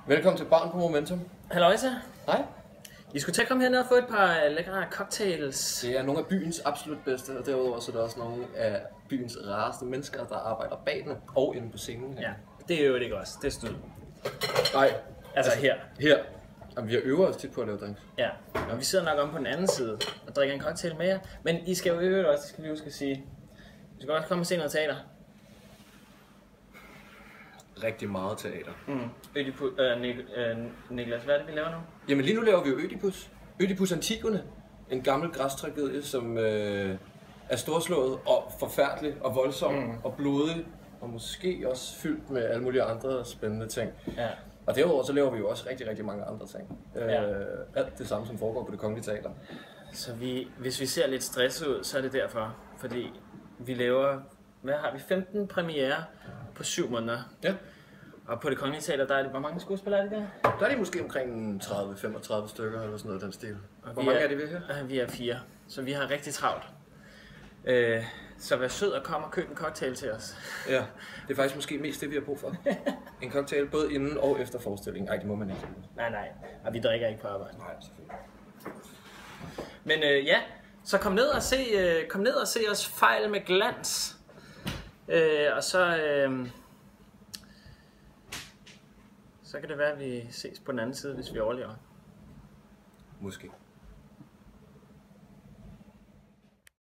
Velkommen til Barn på Momentum. Halløjsa. Hej. I skulle til at komme herned og få et par lækre cocktails. Det er nogle af byens absolut bedste, og derudover så er der også nogle af byens rareste mennesker, der arbejder bag den og inde på scenen her. Ja, det er jo ikke også. Det er stød. Nej. Altså her. Her. Jamen, vi har øvet os tit på at lave drinks. Ja, og vi sidder nok om på den anden side og drikker en cocktail med jer. Men I skal jo øve også, det skal vi huske at sige. Vi skal også komme og se noget teater. Rigtig meget teater. Niklas, hvad er det, vi laver nu? Jamen lige nu laver vi jo Ødipus. Ødipus Antigone. En gammel græstragedie, som er storslået og forfærdelig og voldsom og blodig. Og måske også fyldt med alle mulige andre spændende ting. Ja. Og derudover så laver vi jo også rigtig, rigtig mange andre ting. Alt det samme, som foregår på Det Kongelige Teater. Så hvis vi ser lidt stresset ud, så er det derfor. Fordi vi laver, hvad har vi, 15 premiere på 7 måneder. Ja. Og på Det Kongelige Teater, der er det, hvor mange skuespillere er det der? Der er de måske omkring 30-35 stykker eller sådan noget af den stil. Hvor mange er det ved her? Vi er 4, så vi har rigtig travlt. Så vær sød og kom og køb en cocktail til os. Ja, det er faktisk måske mest det, vi har brug for. En cocktail både inden og efter forestillingen. Ej, det må man ikke. Nej, og vi drikker ikke på arbejde. Nej, selvfølgelig. Men ja, så kom ned og se os fejl med glans. Og så kan det være, at vi ses på den anden side, hvis vi overlever. Måske.